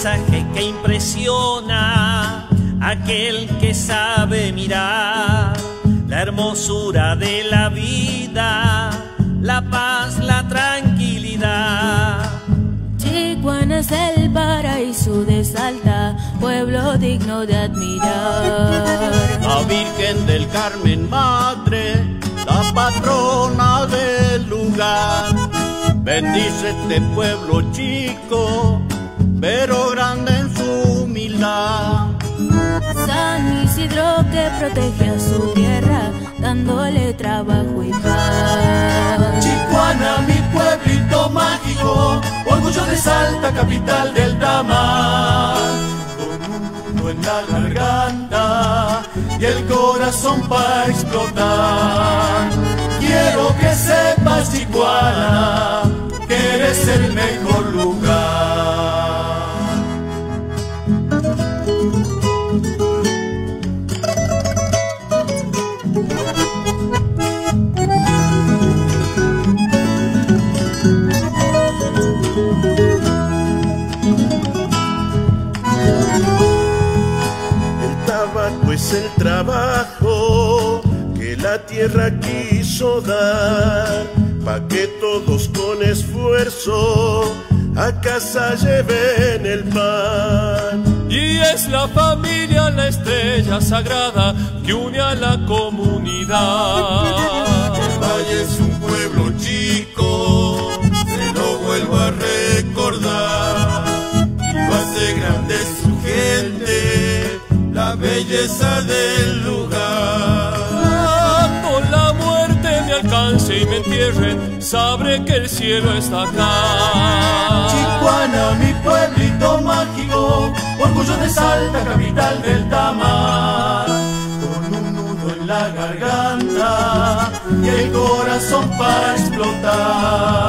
paisaje que impresiona a aquel que sabe mirar la hermosura de la vida, la paz, la tranquilidad. Chicuana es el paraíso de Salta, pueblo digno de admirar. La Virgen del Carmen, madre, la patrona del lugar, bendice este pueblo chico, pero grande en su humildad. San Isidro que protege a su tierra, dándole trabajo y paz. Chicuana, mi pueblito mágico, orgullo de Salta, capital del Tamar. Con un nudo en la garganta y el corazón pa' explotar. Quiero que sepas, Chicuana, que eres el mejor lugar. Es el trabajo que la tierra quiso dar, pa' que todos con esfuerzo a casa lleven el pan. Y es la familia la estrella sagrada que une a la comunidad. El valle es un pueblo chico, se lo vuelvo a recordar, y lo hace grande su gente, la belleza del lugar. Cuando la muerte me alcance y me entierren, sabré que el cielo está acá. Chicuana, mi pueblito mágico, orgullo de Salta, capital del Tamar. Con un nudo en la garganta y el corazón para explotar.